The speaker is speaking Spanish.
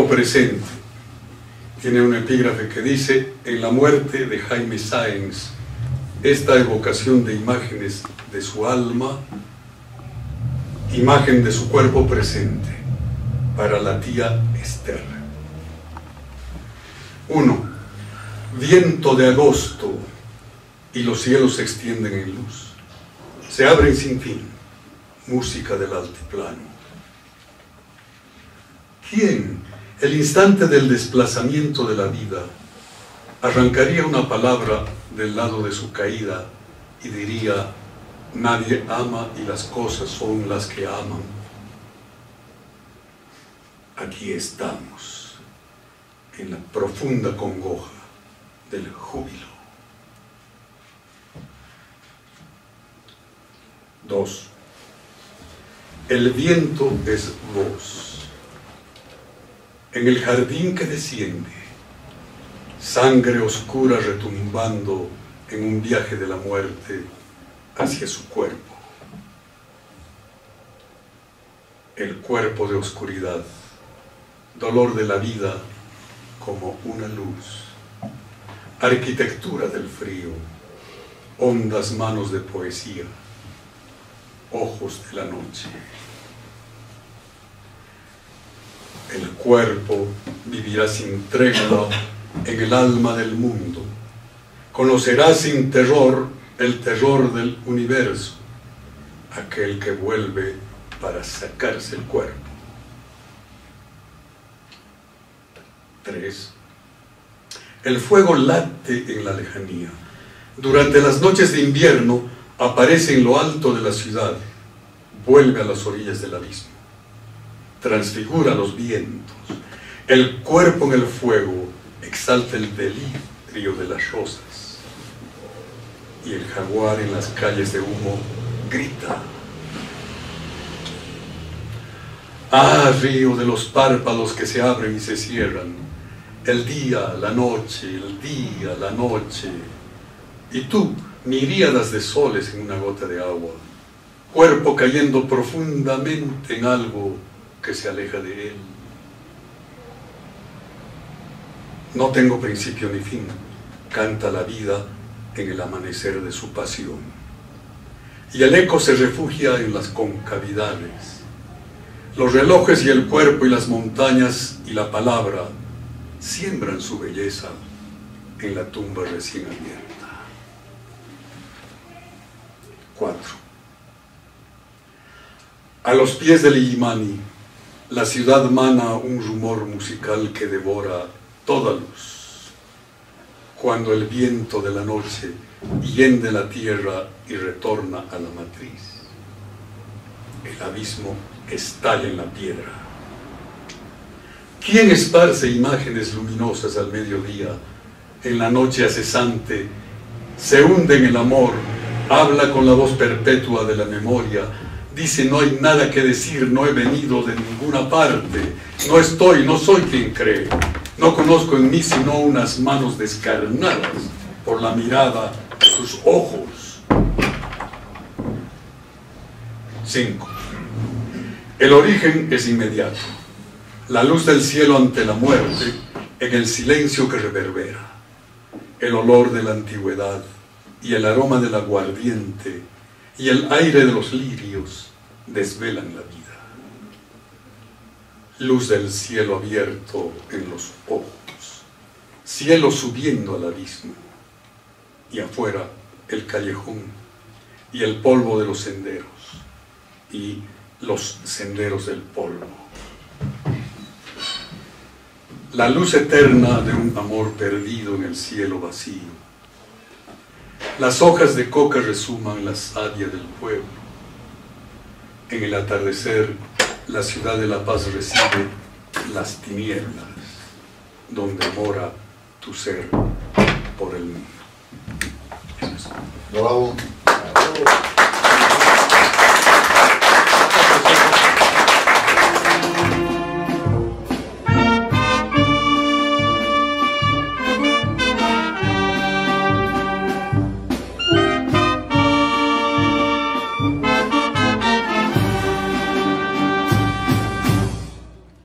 cuerpo presente. Tiene un epígrafe que dice: en la muerte de Jaime Sáenz, esta evocación de imágenes de su alma, imagen de su cuerpo presente, para la tía Esther. 1. Viento de agosto, y los cielos se extienden en luz. Se abren sin fin, música del altiplano. ¿Quién, el instante del desplazamiento de la vida, arrancaría una palabra del lado de su caída y diría: nadie ama y las cosas son las que aman? Aquí estamos, en la profunda congoja del júbilo. 2. El viento es voz. En el jardín que desciende, sangre oscura retumbando en un viaje de la muerte hacia su cuerpo. El cuerpo de oscuridad, dolor de la vida como una luz, arquitectura del frío, hondas manos de poesía, ojos de la noche. El cuerpo vivirá sin tregua en el alma del mundo, conocerá sin terror el terror del universo, aquel que vuelve para sacarse el cuerpo. 3. El fuego late en la lejanía. Durante las noches de invierno aparece en lo alto de la ciudad, vuelve a las orillas del abismo, transfigura los vientos. El cuerpo en el fuego exalta el delirio de las rosas, y el jaguar en las calles de humo grita: ¡ah, río de los párpados que se abren y se cierran! El día, la noche, el día, la noche. Y tú, miríadas de soles en una gota de agua, cuerpo cayendo profundamente en algo que se aleja de él. No tengo principio ni fin, canta la vida en el amanecer de su pasión. Y el eco se refugia en las concavidades. Los relojes y el cuerpo y las montañas y la palabra siembran su belleza en la tumba recién abierta. 4. A los pies del Illimani, la ciudad mana un rumor musical que devora toda luz. Cuando el viento de la noche hiende la tierra y retorna a la matriz, el abismo estalla en la piedra. ¿Quién esparce imágenes luminosas al mediodía? En la noche acesante se hunde en el amor, habla con la voz perpetua de la memoria, dice: no hay nada que decir, no he venido de ninguna parte, no estoy, no soy quien cree, no conozco en mí sino unas manos descarnadas por la mirada de sus ojos. 5. El origen es inmediato, la luz del cielo ante la muerte, en el silencio que reverbera, el olor de la antigüedad y el aroma del aguardiente y el aire de los lirios desvelan la vida. Luz del cielo abierto en los ojos, cielo subiendo al abismo, y afuera el callejón y el polvo de los senderos y los senderos del polvo. La luz eterna de un amor perdido en el cielo vacío. Las hojas de coca resuman la savia del pueblo. En el atardecer, la ciudad de La Paz recibe las tinieblas, donde mora tu ser por el mundo. Eso es. Bravo.